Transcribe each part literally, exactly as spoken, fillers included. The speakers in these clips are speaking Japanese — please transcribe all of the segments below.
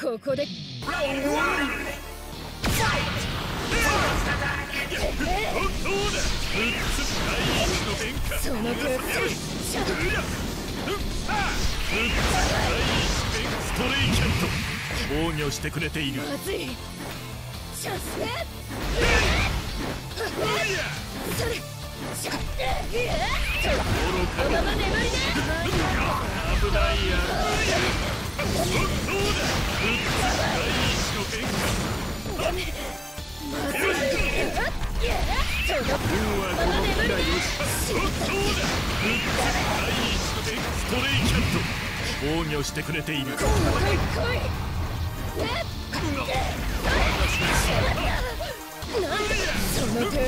ここでその手をストレイキャット防御してくれている。 まずいシャスねそれシャッそのまま眠りね危ないやダメまずいそのまま眠りねストレイキャット防御してくれている。 来い来いなんでその程度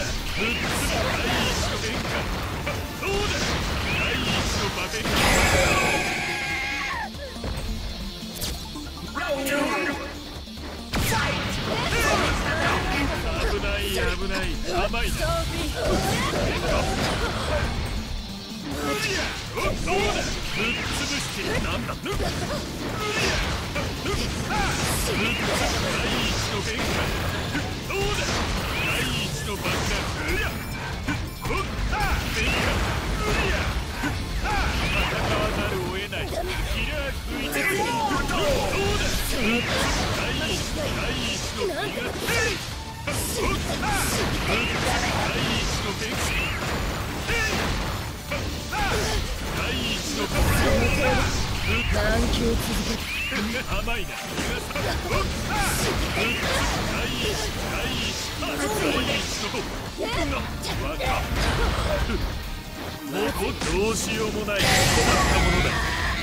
危ない危ない甘いな。ぶっ潰してなんだ。第一の弁解どうだ。第一の爆弾戦わざるを得ない。キラー食いつくどうだ。第一第一の爆弾第一の弁解第一の爆弾何球続ける甘いな。第一第一第一のわかもうどうしようもない困ったものだ。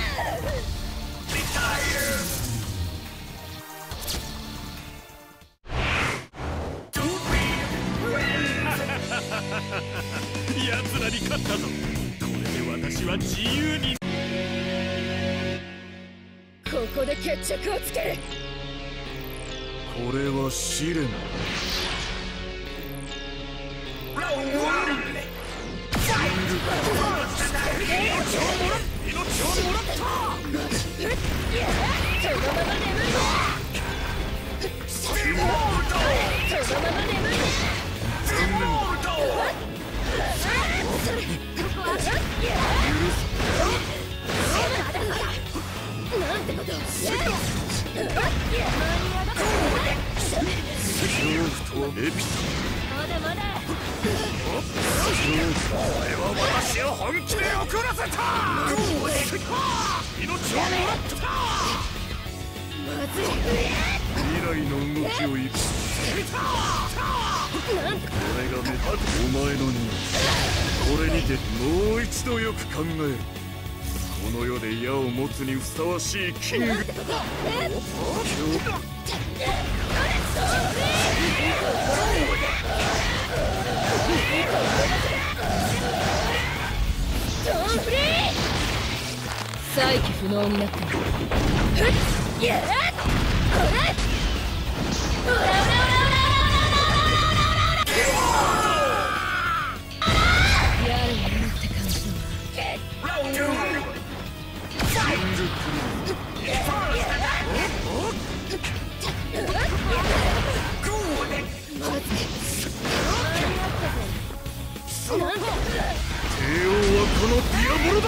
奴らに勝ったぞ。これで私は自由に。 ここで決着をつける。 これは試練だ。命をもらった。 そのまま眠るそのまま眠るなんてことまだまだお前は私を本気で怒らせた。命をもらったまずい未来の動きをいくなんてこれが目お前の任務。これにてもう一度よく考える。この世で矢を持つにふさわしいキング。 なんてことえドンフリー再起不能になってる。ふっやっこれオラオラオラオラオラオラやるなって感じだわ。帝王はこのディアボロだ。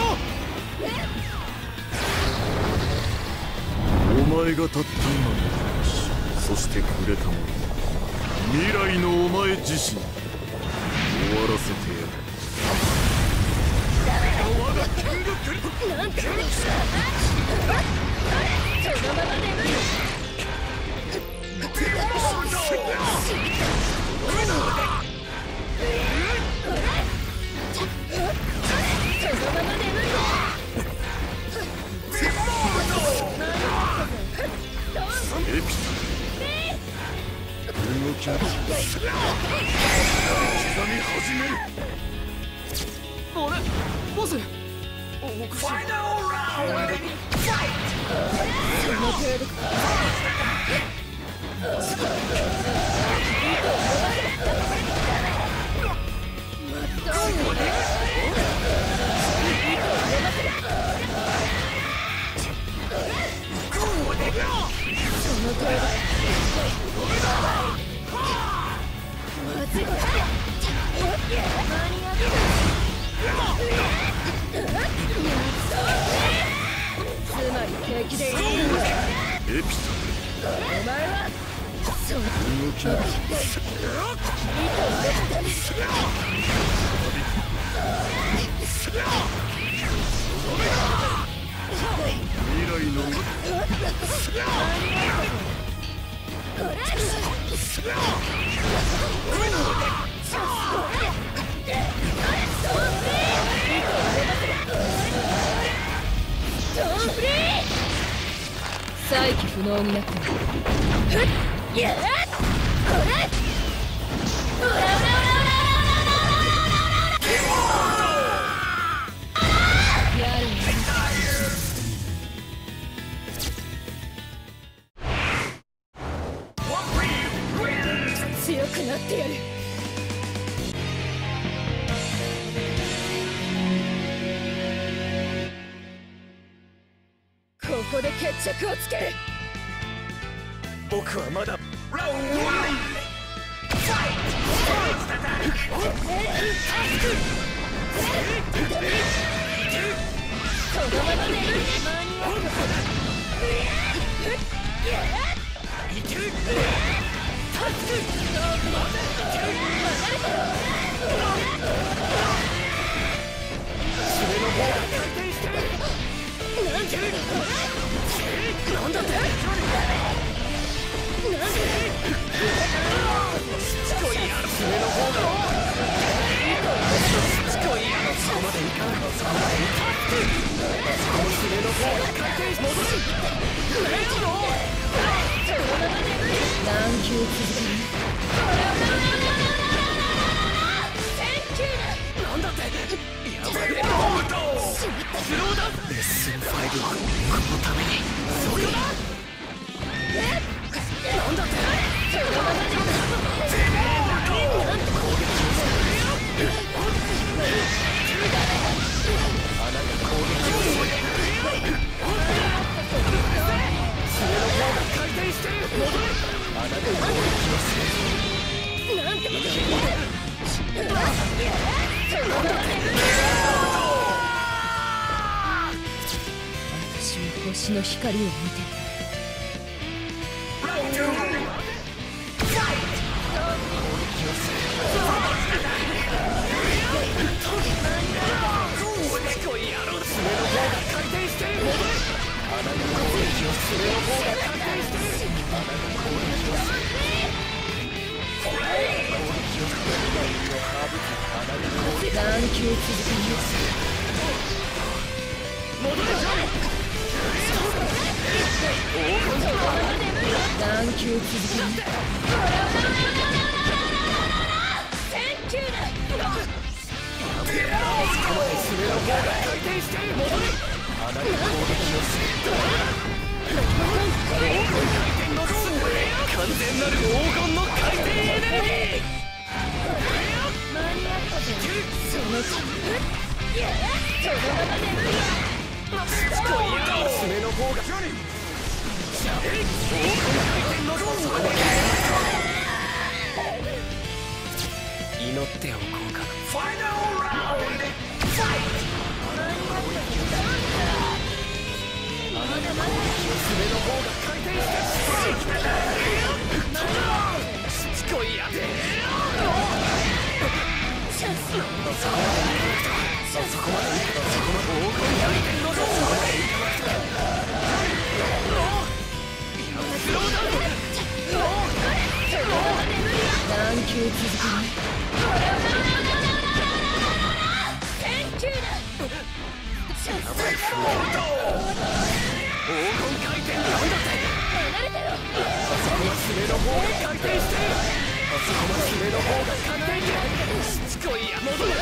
お前がたった今そしてくれたもの未来のお前自身終わらせてやる。我がキングクリなんてそのまま眠るそのまま眠るエピタ動きを刻み始める。 あれボスおかしい。 その程度かける。 未来の再起不能になった。やっ強くなってやる。ここで決着をつける。 僕はまだラウンドワンそのままね。 なんだってしつこいやろ。爪の方がしつこいやろ。そこまでいかん。そこまでいかん。そこの爪の方が回転し戻る。レッド何球続ける。 なんだってやばい。ボートスローだ。レッスンファイブはこのために。そこだ。なんだって私は星の光を見てる。何球続ける。何球続ける。 完全なる黄金の回転エネルギー。 間に合ったぜ。その時そのまま眠り。 しつこいやろ。爪の方が黄金回転のそこで祈っておこうか。ファイナルラウンドファイト。爪の方が回転してしつこいやで。そこまでそこまで黄金回転のそこまでいかなくて。 何球続ける。 黄金回転なんだって。あそこは爪の方が回転してる。あそこは爪の方が回転してる。しつこいや戻る。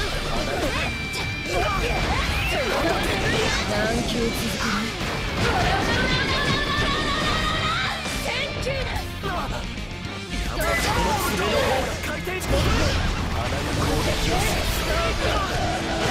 何球続ける。 あそこは爪の方が回転して戻る。穴が攻撃をする。